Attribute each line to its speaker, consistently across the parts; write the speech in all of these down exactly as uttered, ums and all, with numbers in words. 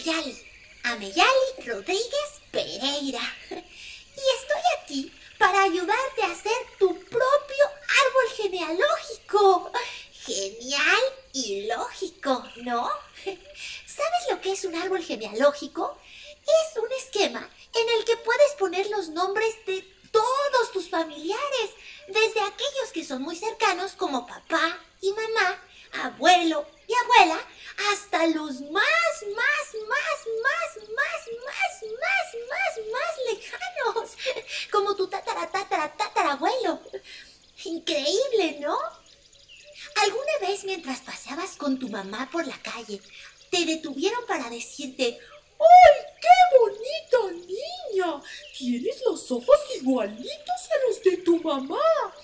Speaker 1: Ameyali, Ameyali Rodríguez Pereira. Y estoy aquí para ayudarte a hacer tu propio árbol genealógico. Genial y lógico, ¿no? ¿Sabes lo que es un árbol genealógico? Es un esquema en el que puedes poner los nombres de todos tus familiares, desde aquellos que son muy cercanos como papá y mamá, abuelo y abuela, hasta los más, más, más, más, más, más, más, más, más lejanos, como tu tatara, tatara, tatarabuelo. Increíble, ¿no? ¿Alguna vez mientras paseabas con tu mamá por la calle, te detuvieron para decirte:
Speaker 2: ¡ay, qué bonita niña! Tienes los ojos igualitos a los de tu mamá!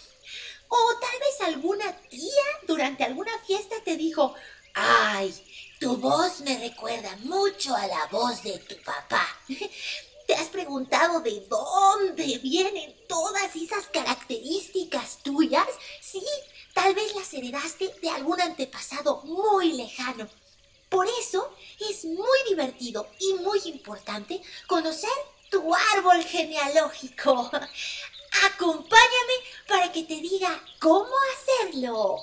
Speaker 1: O tal vez alguna tía durante alguna fiesta te dijo: ¡ay, tu voz me recuerda mucho a la voz de tu papá! ¿Te has preguntado de dónde vienen todas esas características tuyas? Sí, tal vez las heredaste de algún antepasado muy lejano. Por eso es muy divertido y muy importante conocer tu árbol genealógico. Acompáñame para que te diga cómo hacerlo.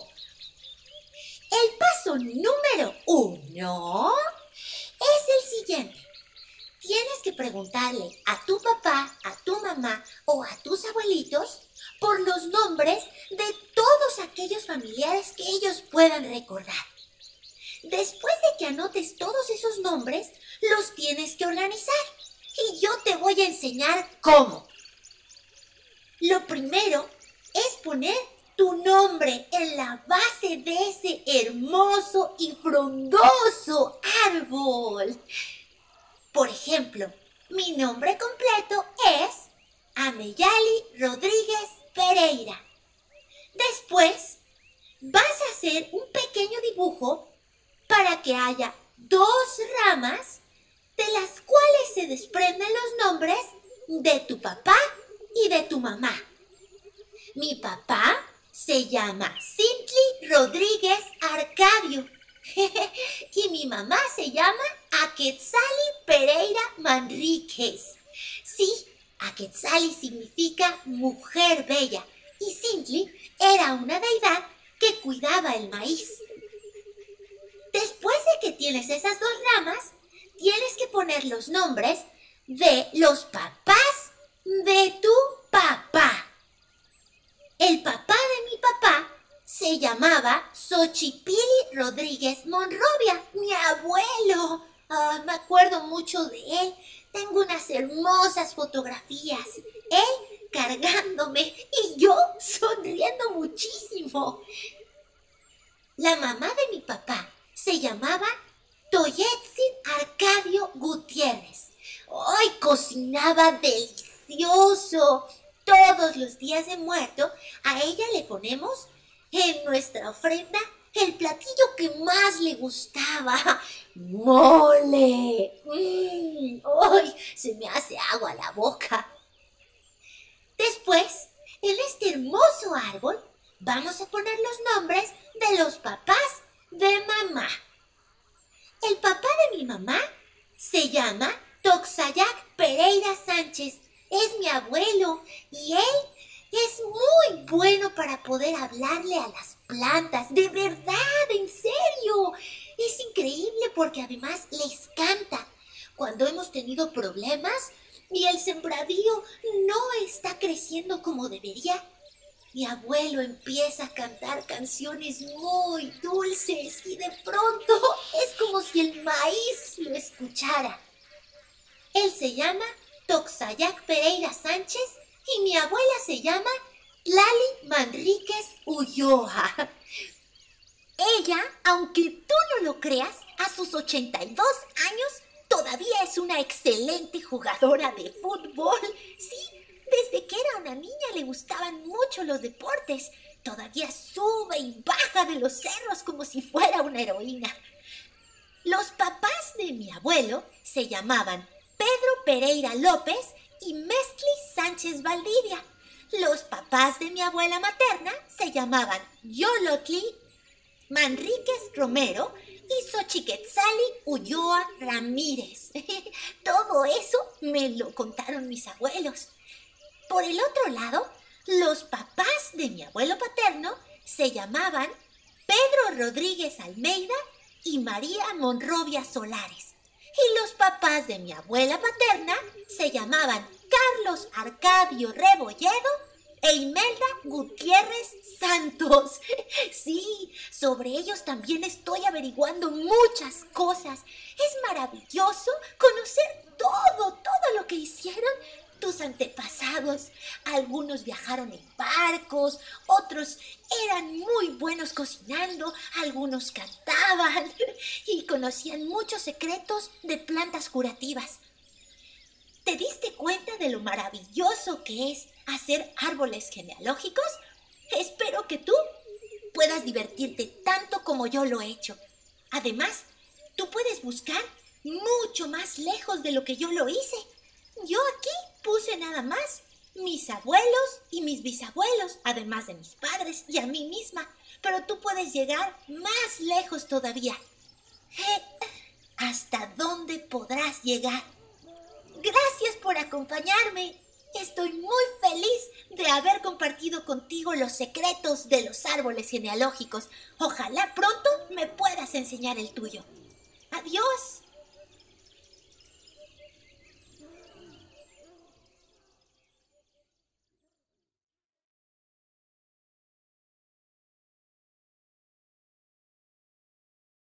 Speaker 1: El paso número uno es el siguiente. Tienes que preguntarle a tu papá, a tu mamá o a tus abuelitos por los nombres de todos aquellos familiares que ellos puedan recordar. Después de que anotes todos esos nombres, los tienes que organizar. Y yo te voy a enseñar cómo. Lo primero es poner tu nombre en la base de ese hermoso y frondoso árbol. Por ejemplo, mi nombre completo es Ameyali Rodríguez Pereira. Después, vas a hacer un pequeño dibujo para que haya dos ramas de las cuales se desprenden los nombres de tu papá y de tu mamá. Mi papá se llama Cintli Rodríguez Arcadio y mi mamá se llama Aquetzali Pereira Manríquez. Sí, Aquetzali significa mujer bella y Cintli era una deidad que cuidaba el maíz. Después de que tienes esas dos ramas, tienes que poner los nombres de los papás de tu papá. El papá de mi papá se llamaba Xochipilli Rodríguez Monrovia, mi abuelo. Oh, me acuerdo mucho de él. Tengo unas hermosas fotografías. Él cargándome y yo sonriendo muchísimo. La mamá de mi papá se llamaba Toyetzin Arcadio Gutiérrez. ¡Ay, cocinaba delicioso! Todos los días de muerto, a ella le ponemos en nuestra ofrenda el platillo que más le gustaba. ¡Mole! Mm, ¡ay! Se me hace agua la boca. Después, en este hermoso árbol, vamos a poner los nombres de los papás de mamá. El papá de mi mamá se llama Toxayac Pereira Sánchez. Es mi abuelo y él es muy bueno para poder hablarle a las plantas. De verdad, en serio. Es increíble porque además les canta. Cuando hemos tenido problemas y el sembradío no está creciendo como debería, mi abuelo empieza a cantar canciones muy dulces y de pronto es como si el maíz lo escuchara. Él se llama Toxayac Pereira Sánchez y mi abuela se llama Lali Manríquez Ulloa. Ella, aunque tú no lo creas, a sus ochenta y dos años todavía es una excelente jugadora de fútbol. Sí, desde que era una niña le gustaban mucho los deportes. Todavía sube y baja de los cerros como si fuera una heroína. Los papás de mi abuelo se llamaban Pedro Pereira López y Mezcli Sánchez Valdivia. Los papás de mi abuela materna se llamaban Yolotli Manríquez Romero y Xochiquetzali Ulloa Ramírez. Todo eso me lo contaron mis abuelos. Por el otro lado, los papás de mi abuelo paterno se llamaban Pedro Rodríguez Almeida y María Monrovia Solares. Y los papás de mi abuela paterna se llamaban Carlos Arcadio Rebolledo e Imelda Gutiérrez Santos. Sí, sobre ellos también estoy averiguando muchas cosas. Es maravilloso conocer todo, todo lo que hicieron tus antepasados. Algunos viajaron en barcos, otros eran muy buenos cocinando, algunos cantaban y conocían muchos secretos de plantas curativas. ¿Te diste cuenta de lo maravilloso que es hacer árboles genealógicos? Espero que tú puedas divertirte tanto como yo lo he hecho. Además, tú puedes buscar mucho más lejos de lo que yo lo hice. Yo aquí puse nada más mis abuelos y mis bisabuelos, además de mis padres y a mí misma. Pero tú puedes llegar más lejos todavía. Eh, ¿Hasta dónde podrás llegar? Gracias por acompañarme. Estoy muy feliz de haber compartido contigo los secretos de los árboles genealógicos. Ojalá pronto me puedas enseñar el tuyo. Adiós.